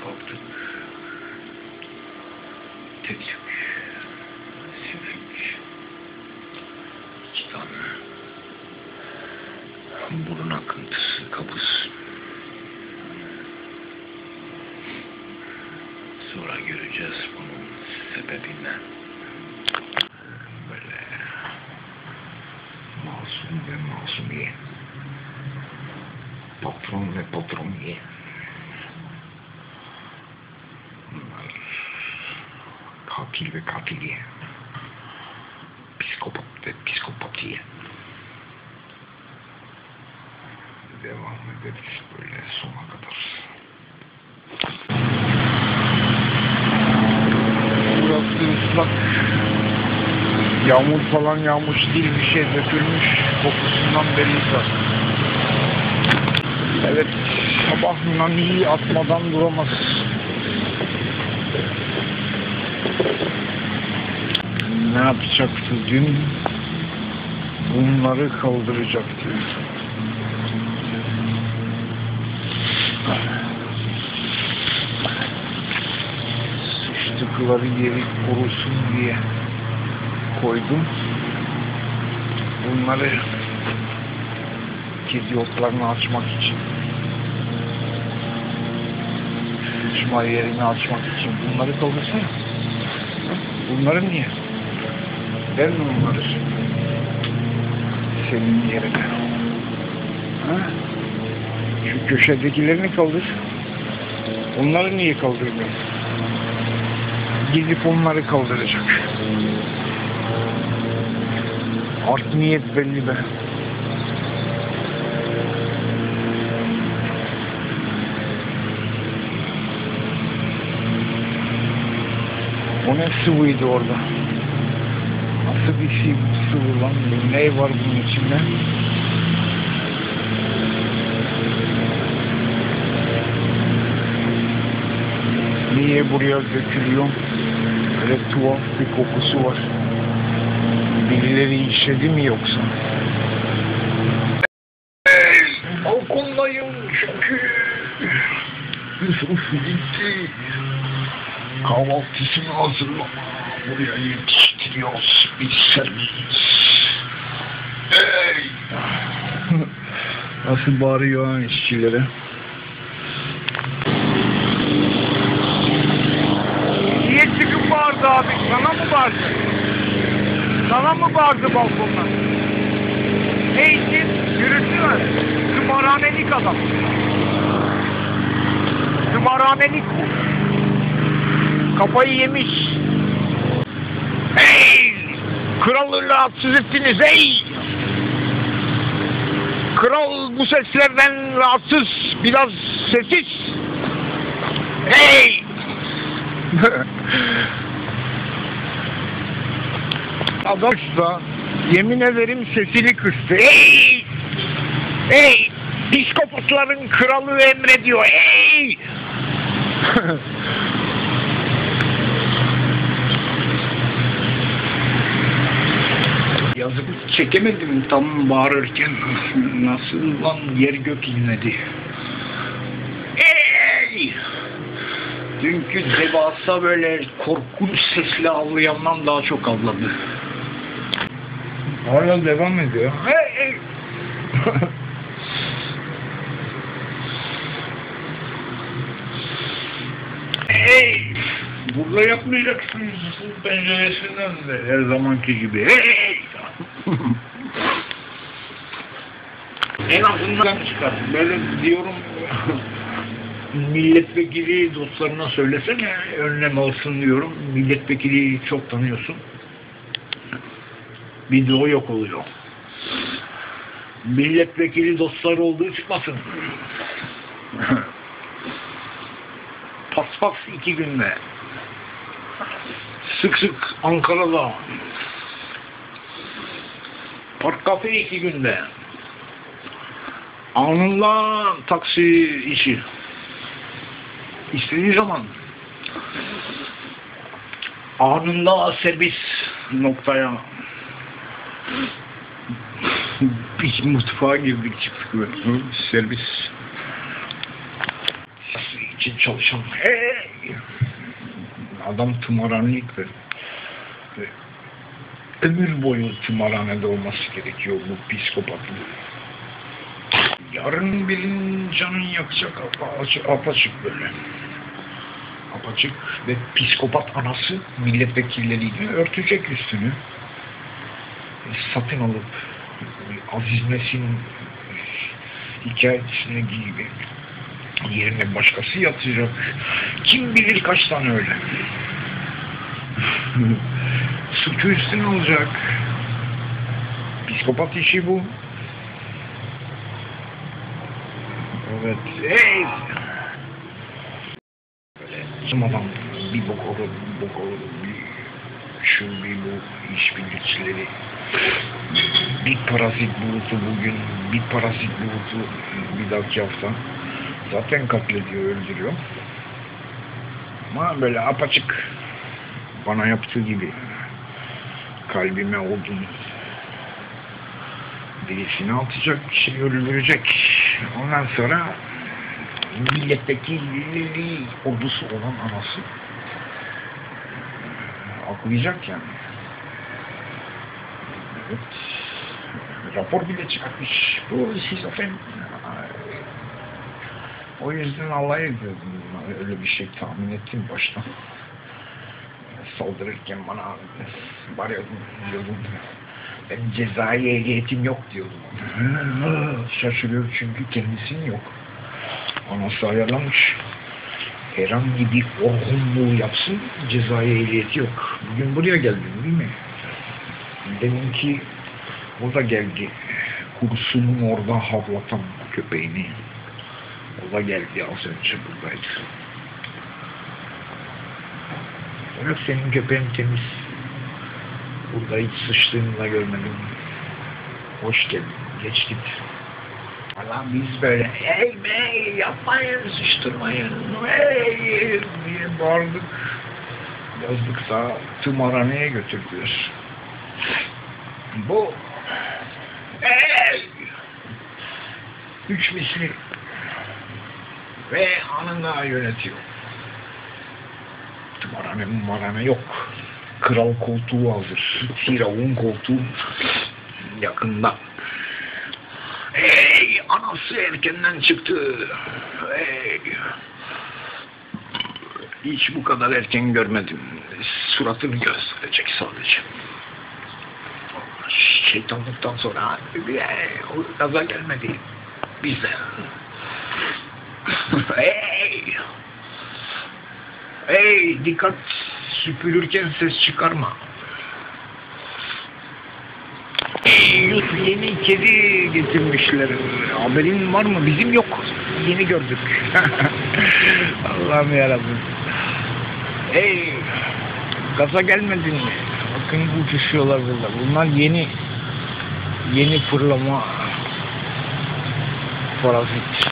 kalktık. Tek tük. Sevinç. 2 tane. Burun akıntısı, kabız. Sonra göreceğiz bunun sebebini. Böyle masum ve masumiye. Patron ve patroniye. Bunlar katil ve katiliye. Psikopat ve psikopatiye. Devam ederiz böyle sona kadar. Burası ıslak. Yağmur falan yağmış değil, bir şey dökülmüş. Kokusundan belli zaten. Evet, sabah naniyi atmadan duramaz. Ne yapacaktı dün? Bunları kaldıracaktı. Sıçtıkları yeri korusun diye koydum. Bunları kedi otlarını açmak için, sıçma yerini açmak için bunları kaldırsana. Bunları niye? Ben mi onları? Senin yerine. Ha? Şu köşedekilerini kaldır. Onları niye kaldırmıyor? Gidip onları kaldıracak. Art niyet belli be. O ne sıvıydı orada? Nasıl bir şey sıvı lan? Ne var bunun içinde? Niye buraya dökülüyor? Böyle tuhaf bir kokusu var. Birileri işledi mi yoksa? Balkondayım çünkü Yusuf gitti. Kahvaltısını hazırlama. Buraya yetiştiriyoruz bir servis. Hey! Nasıl bağırıyor ha işçilere? Niye çıkıp bağırdı abi? Sana mı bağırdı? Sana mı bağırdı balkondan? Ne için? Gürültü var. Tımarhanelik adam. Tımarhanelik bu. Kafayı yemiş. Hey! Kralı rahatsız ettiniz hey! Kral bu seslerden rahatsız, biraz sessiz. Hey! Adam da yemin ederim sesini kıstı. Hey! Hey! Psikopatların kralı emrediyor. Hey! Yazık çekemedim tam bağırırken. Nasıl lan yer gök inledi. Hey! Dünkü devasa böyle korkunç sesle avlayandan daha çok avladı. Hala devam ediyor. Hey! Hey! Burada yapmayacaksınız bu penceresinden de her zamanki gibi. Hey! En azından çıkar. Böyle diyorum milletvekili dostlarına söylesene önlem alsın diyorum. Milletvekili çok tanıyorsun. Video yok oluyor. Milletvekili dostları olduğu çıkmasın. Pas 2 günde. Sık sık Ankara'da. Park kafe 2 günde. Anında taksi işi. İstediği zaman. Anında servis noktaya. Biz mutfağa girdik çıktık. Servis. için çalışan adam tımarhanelik ve ömür boyu tımarhanede olması gerekiyor bu psikopatın. Yarın birinin canını yakacak apaçık böyle. Apaçık ve psikopat anası milletvekilleriyle örtecek üstünü. Satın alıp Aziz Nesin'in hikayesine gibi yerine başkası yatacak. Kim bilir kaç tane öyle. Suçu üstüne alacak. Psikopat işi bu. Evet. Hey! Bizim adam bir bok olur, bir şu bir bu işbirlikçileri. Bir parazit bulutu bugün, bir parazit bulutu bir dahaki hafta. Zaten katlediyor, öldürüyor. Ama böyle apaçık bana yaptığı gibi kalbime odun birisini atacak, öldürecek. Ondan sonra milletvekili ordusu olan anası aklayacak yani. Evet. Rapor bile çıkartmış. Bu şizofren. O yüzden alay ediyordum. Öyle bir şey tahmin ettim baştan. Saldırırken bana varıyordum diyordum. Ben cezai ehliyetim yok diyordum. Şaşırıyor çünkü kendisinin yok. Anası ayarlamış. Herhangi bir orhunluğu yapsın, cezai ehliyeti yok. Bugün buraya geldin değil mi? Deminki o da geldi. Kursunun orada havlatan köpeğini. O da geldi az önce buradaydı. Evet senin köpeğin temiz. Burada hiç sıçtığını da görmedim. Hoş geldin. Geç git. Valla biz böyle hey bey yapmayın sıçtırmayın hey diye bağırdık. Yazdıksa tımarhaneye götürdüler. Bu hey 3 misli ve anında yönetiyor. Tımarhane yok. Kral koltuğu hazır. Firavun koltuğu yakında. Hey! Anası erkenden çıktı. Hey! Hiç bu kadar erken görmedim. Suratını gösterecek sadece. Şeytanlıktan sonra o gaza gelmedi. Bize. Hey! Hey! Dikkat! Süpürürken ses çıkarma. Yeni kedi getirmişler. Haberin var mı? Bizim yok. Yeni gördük. Allah'ım yarabbim. Hey! Gaza gelmedin mi? Bakın uçuşuyorlar burada. Bunlar yeni fırlama parazit.